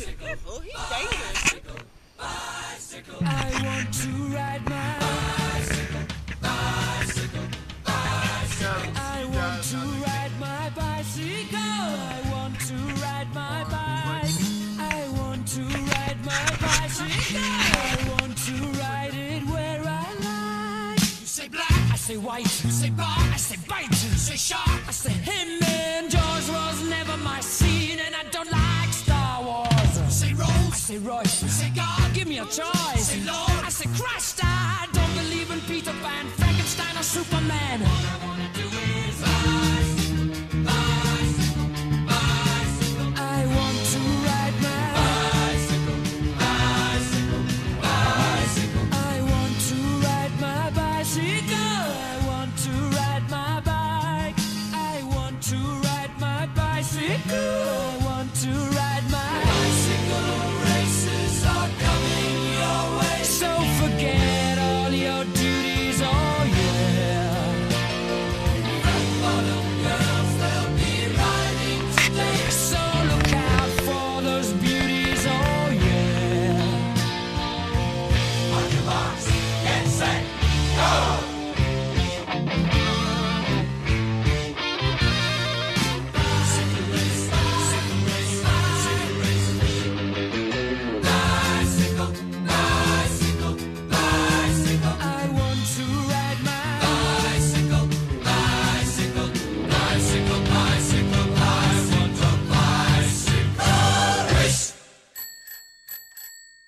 bicycle. Oh, he's dangerous. I want to ride my bicycle, bicycle, bicycle. I want to ride my bicycle. I want to ride my bike. I want to ride my bicycle. I want to ride it where I like. You say black, I say white. You say bar, I say bite. You say shark, I say him. And George was never my scene, and I don't like Star Wars. You say Rose, I say Royce. You say God, give me a choice. Say Lord, I say Christ. I don't believe in Peter Pan, Frankenstein, or Superman.